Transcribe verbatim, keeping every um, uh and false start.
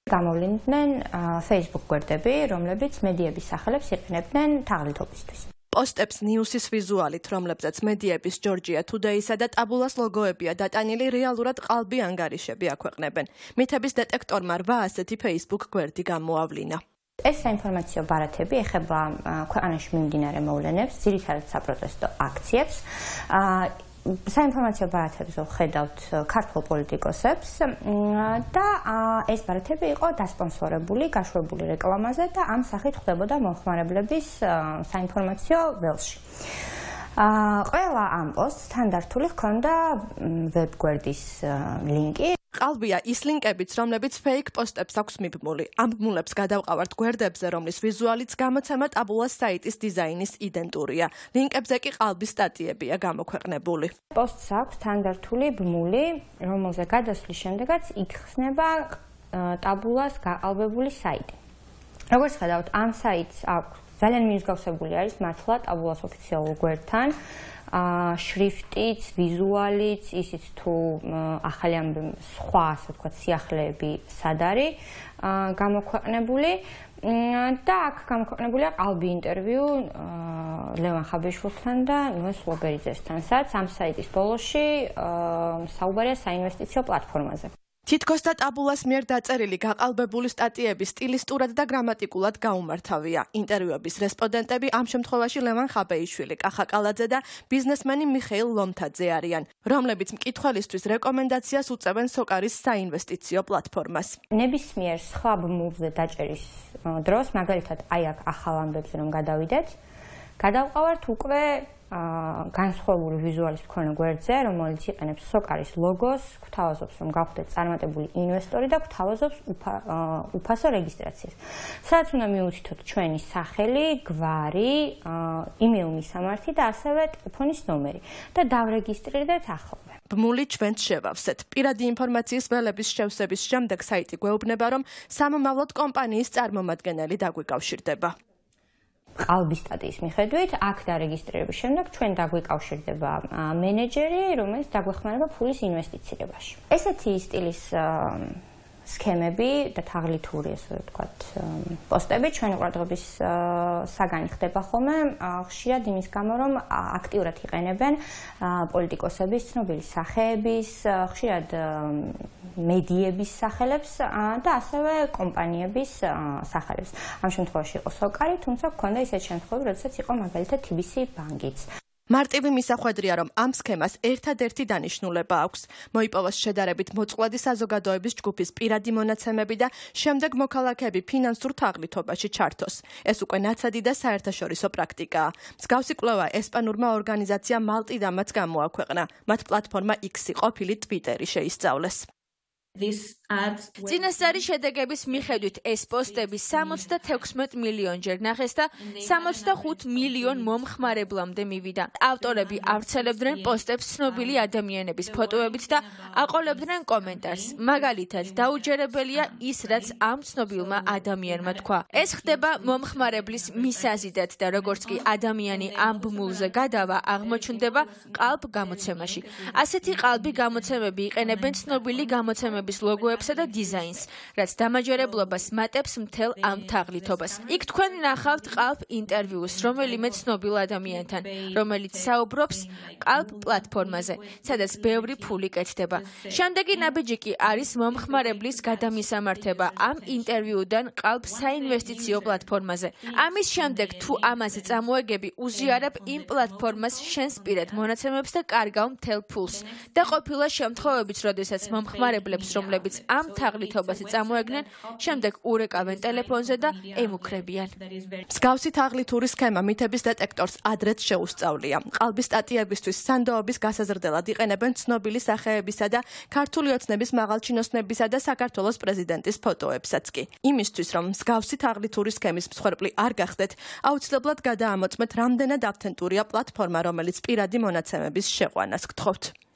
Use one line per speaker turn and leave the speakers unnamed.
გამოვლინდნენ Facebook გვერდები, რომლებიც მედიების სახელებს იყენებდნენ თაღლითობისთვის.
პოსტებს ნიუსის ვიზუალით, რომლებზეც მედიების Georgia Today-სა და ტაბულას ლოგოებია დატანილი, რეალურად ყალბი ანგარიშები აქვეყნებენ. მითების დეტექტორმა რვა ასეთი Facebook გვერდი გამოავლინა.
ეს საინფორმაციო ბარათები ეხება ქვეყანაში მიმდინარე მოვლენებს, ძირითადად საპროტესტო აქციებს. საინფორმაციო ბარათებზე ვხედავთ ქართულ პოლიტიკოსებს და ეს ბარათები იყო დასპონსორებული, გაშვებული რეკლამაზე და ამ სახით ხდებოდა მომხმარებლების საინფორმაციო ველში. ყველა ამ პოსტს თანდართული ჰქონდა ვებგვერდის ლინკი.
ყალბია ის ლინკებიც, რომლებიც fake პოსტებს აქვს მიბმული. ამ ბმულებს გადავყავართ გვერდებზე, რომლის ვიზუალიც გამოცემა ტაბულას საიტის დიზაინის იდენტურია. ლინკებზე კი ყალბის სტატიებია გამოქვეყნებული.
პოსტს აქვს თანდართული ბმული, რომელზე გადასვლის შემდეგაც იხსნება ტაბულას გაყალბებული საიტი. როგორც ხედავთ, ამ საიტს აქვს ძალიან მიმსგავსებული არის მართლა ტაბულას ოფიციალურ გვერდთან. შრიფტიც, ვიზუალიც, ისიც თუ ახალი ამ სხვა, ასე ვთქვათ, სიახლეები სად არის გამოქვეყნებული და აქ გამოქვეყნებულია ყალბი ინტერვიუ ლევან ხაბეშვილთან და ნოე სლობერიძესთანაც. ამ საიტის ბოლოში საუბარია საინვესტიციო პლატფორმაზე.
თითქოს და ტაბულას მიერ დაწერილი გაყალბებული სტატიები სტილისტურად და გრამატიკულად გაუმართავია. ინტერვიუების რესპონდენტები ამ შემთხვევაში ლევან ხაბეიშვილი, კახა კალაძე და ბიზნესმენი მიხეილ ლომთაძე არიან, რომლებიც მკითხველისთვის რეკომენდაციას უწევენ სოკარის საინვესტიციო პლატფორმას.
ნებისმიერ სხვა ბმულზე დაჭერის დროს, მაგალითად, აი აქ ახალ ამბებზე რომ გადავიდეთ, გადავყავართ უკვე განსხვავებული ვიზუალის მქონე გვერდზე, რომელიც იყენებს სოკარის ლოგოს, გვთავაზობს, რომ გავხდეთ წარმატებული ინვესტორი და გვთავაზობს უფასო რეგისტრაციას. სადაც უნდა მიუთითოთ ჩვენი სახელი, გვარი, იმეილ მისამართი და ასევე ტელეფონის ნომერი და დავრეგისტრირდეთ ახლავე.
ბმული ჩვენც შევავსეთ. პირადი ინფორმაციის ველების შევსების შემდეგ საიტი გვეუბნება, რომ სამომავლოდ კომპანიის წარმომადგენელი დაგვიკავშირდება.
ყალბის სტატიის მიხედვით, აქ დარეგისტრირების შემდეგ ჩვენ დაგვიკავშირდება მენეჯერი, რომელიც დაგვეხმარება ფულის ინვესტიცირებაში. ესეთი სტილის სქემები და თაღლითური, ასე ვთქვათ, პოსტები ჩვენი ყურადღების საგანი ხდება ხოლმე, ხშირად იმის გამო, რომ აქტიურად იყენებენ პოლიტიკოსების, ცნობილი სახეების, ხშირად მედიების სახელებს და ასევე კომპანიების სახელებს. ამ შემთხვევაში იყო სოკარი, თუმცა გქონდა ისეთი შემთხვევები, როდესაც იყო მაგალითად თი ბი სი ბანკიც.
მარტივი მისახვედრია, რომ ამ სქემას ერთადერთი დანიშნულება აქვს. მოიპოვოს შედარებით მოწყვლადი საზოგადოების ჯგუფის პირადი მონაცემები და შემდეგ მოქალაქეები ფინანსურ თაღლითობაში ჩართოს. ეს უკვე ნაცადი და საერთაშორისო პრაქტიკაა. მსგავსი კვლევა ესპანურმა ორგანიზაციამ მალტიდამაც გამოაქვეყნა. მათ პლატფორმა X-ი ყოფილი Twitter-ი შეისწავლეს.
წინასწარი შედეგების მიხედვით ეს პოსტები სამოცდათექვსმეტ მილიონჯერ ნახეს და სამოცდახუთ მილიონ მომხმარებლამდე მივიდა. ავტორები ავრცელებდნენ პოსტებს ცნობილი ადამიანების ფოტოებით და აყოლებდნენ კომენტარს. მაგალითად, დაუჯერებელია ის, რაც ამ ცნობილმა ადამიანმა თქვა. ეს ხდება მომხმარებლის მისაზიდად და როგორც კი ადამიანი ამ ბმულზე გადავა, აღმოჩნდება ყალბ გამოცემაში. ასეთი ყალბი გამოცემები იყენებენ ცნობილი გამოცემების ლოგოებსა და დიზაინს, რაც დამაჯერებლობას მატებს მთელ ამ თაღლითობას. იქ თქვენ ნახავთ ყალბ ინტერვიუს რომელიმე ცნობილ ადამიანთან, რომელიც საუბრობს ყალბ პლატფორმაზე, სადაც ბევრი ფული კეთდება. შემდეგი ნაბიჯი კი არის მომხმარებლის გადამისამართება ამ ინტერვიუდან ყალბ საინვესტიციო პლატფორმაზე. ამის შემდეგ თუ ამაზე წამოეგები, უზიარებ იმ პლატფორმას შენს პირად მონაცემებს და კარგავ მთელ ფულს. და ყოფილა შემთხვევებიც, როდესაც მომხმარებლებს რომლებიც ამ თაღლითობაში წამოეგნენ, შემდეგ ურეკავენ ტელეფონზე და ემუქრებიან.
მსგავსი თაღლითური სქემა მითების დეტექტორს ადრეც შეუსწავლია. ყალბის სტატიებისთვის სანდოობის გასაზრდელად იყენებენ ცნობილი სახეებისა და ქართული ოცნების მაღალჩინოსნებისა და საქართველოს პრეზიდენტის ფოტოებსაც კი. იმისთვის, რომ მსგავსი თაღლითური სქემის მსხვერპლი არ გახდეთ, აუცილებლად გადაამოწმეთ, რამდენად ავთენტურია პლატფორმა, რომელიც პირადი მონაცემების შეყვანას გთხოვთ.